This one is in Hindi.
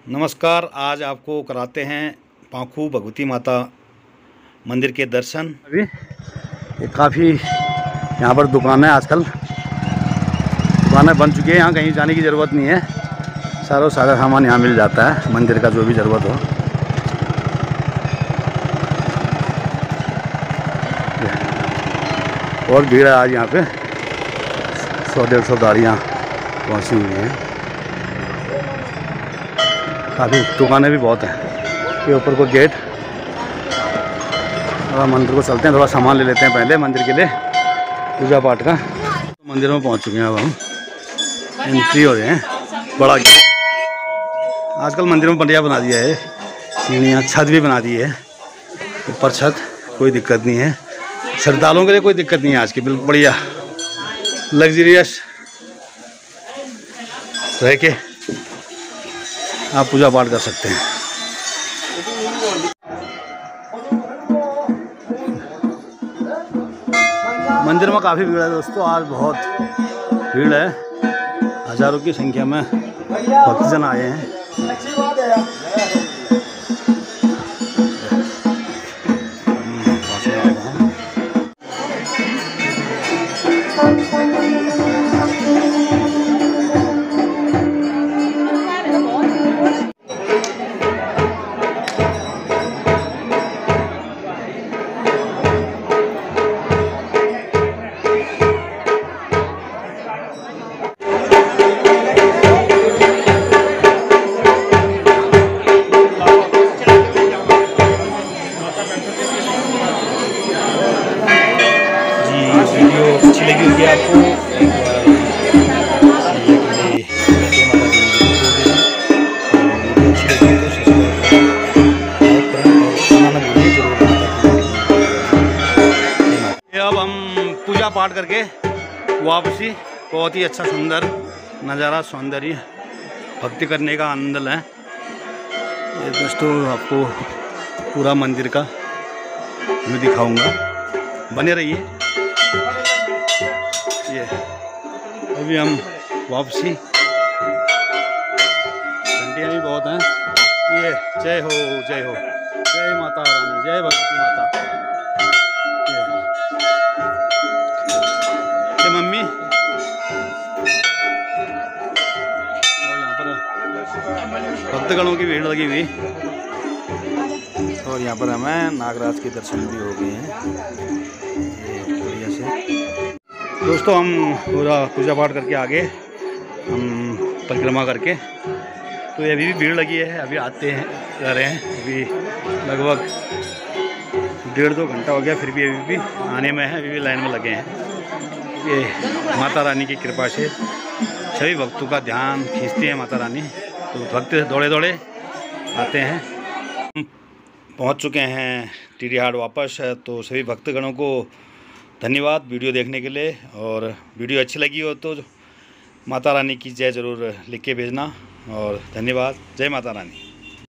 नमस्कार। आज आपको कराते हैं पांखू भगवती माता मंदिर के दर्शन। अभी ये काफ़ी यहाँ पर दुकानें आजकल दुकानें बन चुकी है। यहाँ कहीं जाने की ज़रूरत नहीं है, सारा सामान यहाँ मिल जाता है, मंदिर का जो भी ज़रूरत हो। और भीड़ है आज यहाँ पे, 100-150 गाड़ियाँ पहुँची हुई हैं। काफ़ी दुकानें भी बहुत हैं। ये ऊपर को गेट, और मंदिर को चलते हैं, थोड़ा सामान ले लेते हैं पहले मंदिर के लिए पूजा पाठ का। तो मंदिर में पहुंच चुके हैं, अब हम एंट्री हो रहे हैं। बड़ा गेट आजकल मंदिर में बढ़िया बना दिया है, सीढ़ियाँ, छत भी बना दी है, ऊपर छत, कोई दिक्कत नहीं है। श्रद्धालुओं के लिए कोई दिक्कत नहीं है आज की, बिल्कुल बढ़िया लग्जरियस रह के आप पूजा पाठ कर सकते हैं। मंदिर में काफ़ी भीड़ है दोस्तों, आज बहुत भीड़ है, हज़ारों की संख्या में भक्तजन आए हैं। वीडियो अच्छी लगी होगी आपको, एक बार अब हम पूजा पाठ करके वापसी, बहुत ही अच्छा सुंदर नज़ारा, सौंदर्य, भक्ति करने का आनंद है। ये दोस्तों आपको पूरा मंदिर का मैं दिखाऊंगा, बने रहिए। ये अभी हम वापसी, घंटियाँ भी बहुत हैं। ये जय हो, जय हो, जय माता रानी, जय भगवती माता। ये मम्मी, और यहाँ पर भक्तगणों की भीड़ लगी हुई, और यहाँ पर हमें नागराज के दर्शन भी हो गए हैं बढ़िया से। दोस्तों हम पूरा पूजा पाठ करके आगे हम परिक्रमा करके, तो ये अभी भी भीड़ लगी है, अभी आते हैं जा रहे हैं। अभी लगभग 1.5-2 घंटा हो गया, फिर भी अभी भी आने में है, अभी भी लाइन में लगे हैं। ये माता रानी की कृपा से सभी भक्तों का ध्यान खींचती है माता रानी, तो भक्त दौड़े दौड़े आते हैं। हम पहुँच चुके हैं टीडी हाट वापस, तो सभी भक्तगणों को धन्यवाद वीडियो देखने के लिए। और वीडियो अच्छी लगी हो तो माता रानी की जय ज़रूर लिख के भेजना, और धन्यवाद। जय माता रानी।